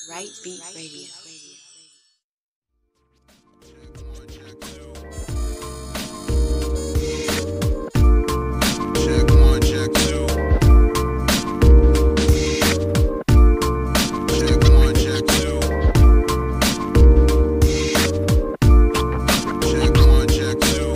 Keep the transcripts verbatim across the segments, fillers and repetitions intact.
Right Beat Radio. Check one, check two. Check one, check two. Check one, check two.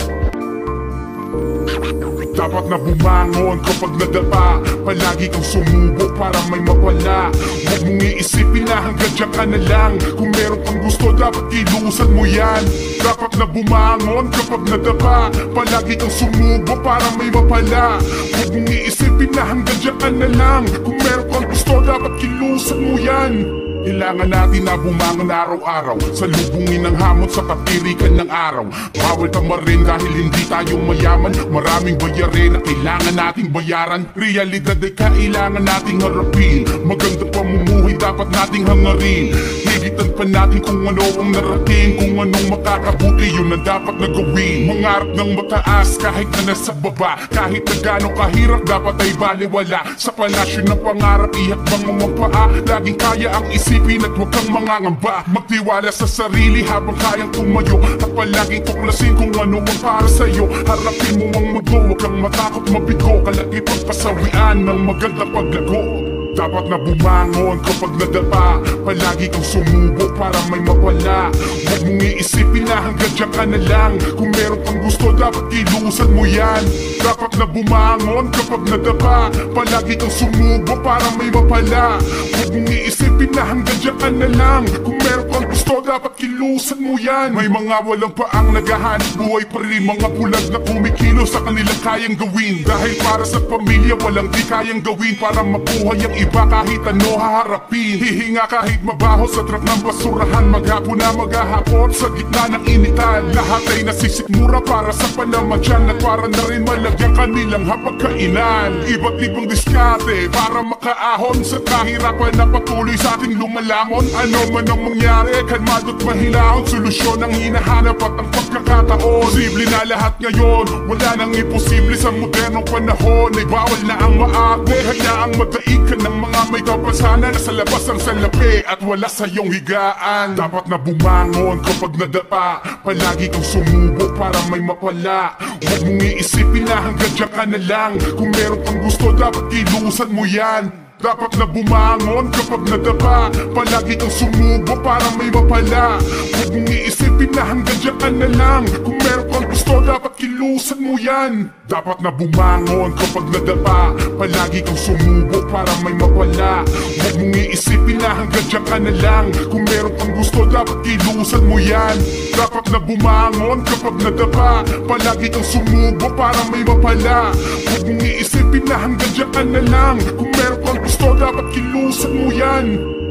Dapat na bumangon kapag nadapa. Palagi kang sumubo para may mapala. Huwag mong iisipin na hanggang dyan ka na lang. Kung meron kang gusto dapat kilusan mo yan. Dapat na bumangon kapag nadapa. Palagi kang sumubo para may mapala. Huwag mong iisipin na hanggang dyan ka na lang. Kung meron kang gusto dapat kilusan mo yan. Kailangan natin na bumangon araw-araw. Salubungin ng hamon sa katirikan ng araw. Bawal ka marin dahil hindi tayo mayaman. Maraming bayarin na kailangan nating bayaran. Realidad ay kailangan nating harapin. Maganda pamumuhay dapat nating hangarin. Higitan pa natin kung ano ang narating. Kung anong makakabuti yun ang dapat na gawin. Mangarap ng mataas kahit na nasa baba. Kahit na gano'ng kahirap dapat ay baliwala. Sa palasyo ng pangarap ihakbang mo mapaa. Laging kaya ang isip Isipin at huwag kang mangangamba. Magtiwala sa sarili habang kayang tumayo. At palaging tuklasin kung ano ang para sa'yo. Harapin mo ang mundo, huwag kang matakot mabigo. Kalaki pagpasawian ng magandang paglago. Dapat na bumangon kapag nadapa. Palagi kang sumubo para may mapala. Huwag mong iisipin na hanggang dyan ka na lang. Kung meron kang gusto dapat kilusan mo yan. Dapat na bumangon kapag nadapa. Palagi kang sumubo para may mapala. Huwag mong iisipin na hanggang dyan ka na lang. Kung meron kang gusto dapat kilusan mo yan. May mga walang paang naghahanap buhay pa rin. Mga bulag na kumikilo sa kanilang kayang gawin. Dahil para sa pamilya walang di kayang gawin. Para mabuhay ang iba kahit ano haharapin. Hihinga kahit mabaho sa truck ng basurahan. Maghapon na maghahapon sa gitna ng initan. Lahat ay nasisikmura para sa palamadyan. At para na rin malagyan kanilang hapagkainan. Iba't ibang diskarte para makaahon sa kahirapan na patuloy sa ating lumalamon. Ano man ang mangyari, kalmado't mahinahon. Solusyon ang hinahanap at ang pagkakataon. Posible na lahat ngayon, wala nang imposible sa modernong panahon. Ay bawal na ang maate, hayaang madaig ka ng mga may kapansanan. Nasa labas ang salapi at wala sa iyong higaan. Dapat na bumangon kapag nadapa. Palagi kang sumubo para may mapala. Huwag mong iisipin na hanggang dyan ka na lang. Kung meron kang gusto dapat kilusan mo yan. Dapat na bumangon kapag nadapa. Palagi kang sumubo para may mapala. Huwag mong iisipin na hanggang dyan ka na lang. Kung meron kang gusto dapat kilusan mo yan. Dapat na bumangon kapag nadapa. Palagi kang sumubo para may mapala. Huwag mong iisipin na hanggang dyan ka na lang. Kung meron kang gusto dapat kilusan mo yan. Dapat na bumangon kapag nadapa. Palagi kang sumubo para may mapala. Huwag mong iisipin na hanggang dyan ka na lang. Kung meron kang gusto dapat kilusan mo yan.